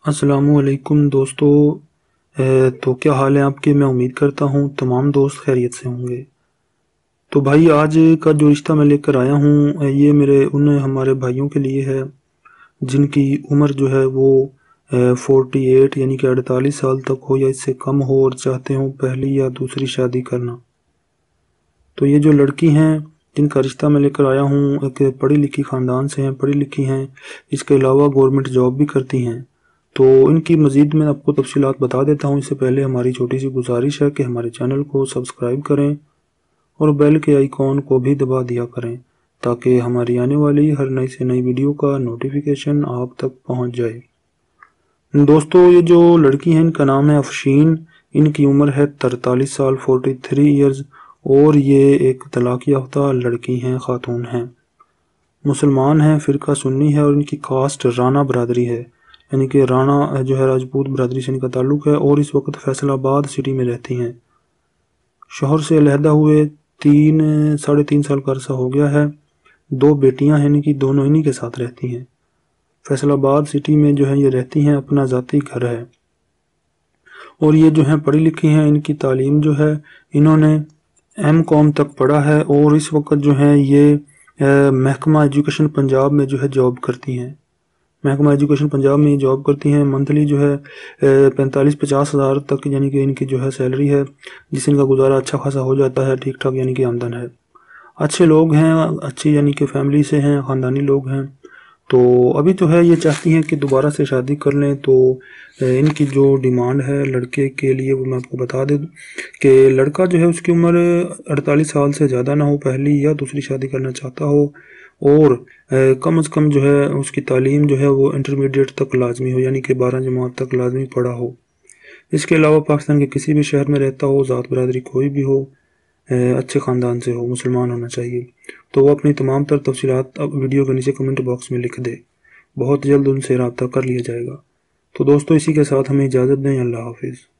السلام علیکم دوستو، تو کیا حال ہے آپ کے؟ میں امید کرتا ہوں تمام دوست خیریت سے ہوں گے۔ تو بھائی آج کا جو رشتہ میں لے کر آیا ہوں یہ میرے ان ہمارے بھائیوں کے لیے ہے جن کی عمر جو ہے وہ 48 یعنی کہ 48 سال تک ہو یا اس سے کم ہو، اور چاہتے ہوں پہلی یا دوسری شادی کرنا۔ تو یہ جو لڑکی ہیں جن کا رشتہ میں لے کر آیا ہوں ایک پڑھی لکھی خاندان سے ہیں، پڑھی لکھی ہیں، اس کے علاوہ گورنمنٹ جاب بھی کرتی ہیں۔ تو ان کی مزید میں آپ کو تفصیلات بتا دیتا ہوں۔ اس سے پہلے ہماری چھوٹی سی گزارش ہے کہ ہمارے چینل کو سبسکرائب کریں اور بیل کے آئیکن کو بھی دبا دیا کریں تاکہ ہماری آنے والی ہر نئی سے نئی ویڈیو کا نوٹیفیکیشن آپ تک پہنچ جائے۔ دوستو یہ جو لڑکی ہیں ان کا نام ہے افشین، ان کی عمر ہے 43 سال 43 ایئرز، اور یہ ایک طلاق یافتہ لڑکی ہیں، خاتون ہیں، مسلمان ہیں، فرقہ سنی ہے، اور ان کی کاسٹ رانا برادری ہے، یعنی کہ رانا جو ہے راجپوت برادری سے ان کا تعلق ہے، اور اس وقت فیصل آباد سٹی میں رہتی ہیں۔ شوہر سے علیحدہ ہوئے 3.5 سال کا عرصہ ہو گیا ہے۔ 2 بیٹیاں ہیں ان کی، دونوں انہی کے ساتھ رہتی ہیں۔ فیصل آباد سٹی میں جو ہے یہ رہتی ہیں، اپنا ذاتی گھر ہے، اور یہ جو ہیں پڑھی لکھی ہیں۔ ان کی تعلیم جو ہے انہوں نے M.Com تک پڑھا ہے، اور اس وقت جو ہے یہ محکمہ ایجوکیشن پنجاب میں جو ہے جاب کرتی ہیں۔ محکمہ ایجوکیشن پنجاب میں جاب کرتی ہیں۔ منتھلی جو ہے 45-50 ہزار تک یعنی کہ ان کی جو ہے سیلری ہے، جس سے ان کا گزارا اچھا خاصا ہو جاتا ہے، ٹھیک ٹھاک یعنی کہ آمدن ہے۔ اچھے لوگ ہیں، اچھی یعنی کہ فیملی سے ہیں، خاندانی لوگ ہیں۔ تو ابھی تو ہے یہ چاہتی ہیں کہ دوبارہ سے شادی کر لیں۔ تو ان کی جو ڈیمانڈ ہے لڑکے کے لیے وہ میں آپ کو بتا دوں کہ لڑکا جو ہے اس کی عمر 48 سال سے زیادہ نہ ہو، پہلی یا دوسری شادی کرنا چاہتا ہو، اور کم از کم جو ہے اس کی تعلیم جو ہے وہ انٹرمیڈیٹ تک لازمی ہو، یعنی کہ 12 جماعت تک لازمی پڑھا ہو۔ اس کے علاوہ پاکستان کے کسی بھی شہر میں رہتا ہو، ذات برادری کوئی بھی ہو، اچھے خاندان سے ہو، مسلمان ہونا چاہیے۔ تو وہ اپنی تمام تر تفصیلات اب ویڈیو کے نیچے کمنٹ باکس میں لکھ دے، بہت جلد ان سے رابطہ کر لیا جائے گا۔ تو دوستو اسی کے ساتھ ہمیں اجازت دیں، اللہ حافظ۔